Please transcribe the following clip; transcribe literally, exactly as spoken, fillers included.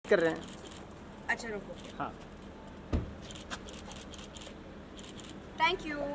कर रहे हैं। अच्छा रुको। हाँ थैंक यू।